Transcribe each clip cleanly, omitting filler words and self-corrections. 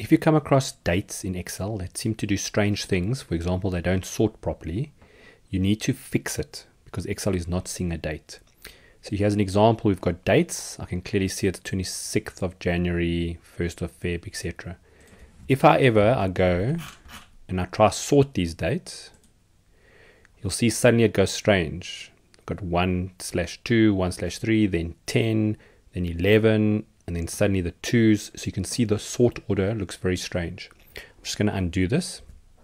if you come across dates in Excel that seem to do strange things, for example, they don't sort properly, you need to fix it because Excel is not seeing a date. So here's an example. We've got dates. I can clearly see it's 26th of January, 1st of Feb, etc. If however I go and I try to sort these dates, you'll see suddenly it goes strange. I've got 1/2, 1/3, then 10, then 11, and then suddenly the 2s. So you can see the sort order looks very strange. I'm just going to undo this.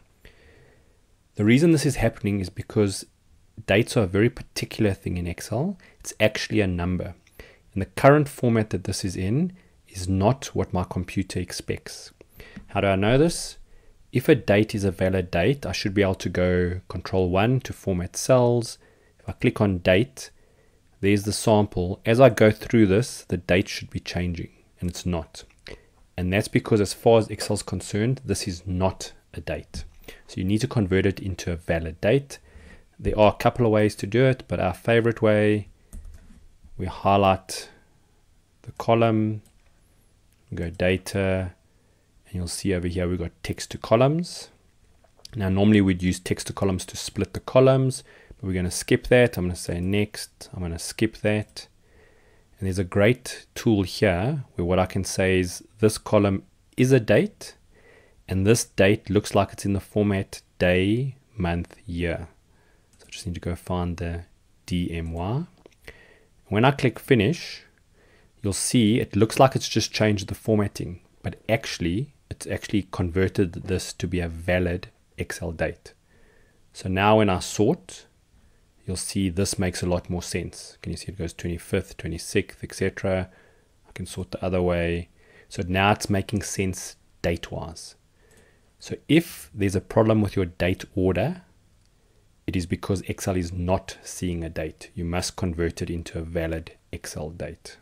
The reason this is happening is because dates are a very particular thing in Excel. It's actually a number. And the current format that this is in is not what my computer expects. How do I know this? If a date is a valid date, I should be able to go Control-1 to format cells. If I click on date, there's the sample. As I go through this, the date should be changing, and it's not. And that's because as far as Excel is concerned, this is not a date. So you need to convert it into a valid date. There are a couple of ways to do it, but our favorite way, we highlight the column, go data, and you'll see over here we've got text to columns. Now normally we'd use text to columns to split the columns, but we're going to skip that. I'm going to say next. I'm going to skip that. And there's a great tool here where what I can say is this column is a date, and this date looks like it's in the format day, month, year. So I just need to go find the DMY. When I click finish, you'll see it looks like it's just changed the formatting, but actually it's actually converted this to be a valid Excel date. So now when I sort, you'll see this makes a lot more sense. Can you see it goes 25th, 26th, etc. I can sort the other way. So now it's making sense date-wise. So if there's a problem with your date order, it is because Excel is not seeing a date. You must convert it into a valid Excel date.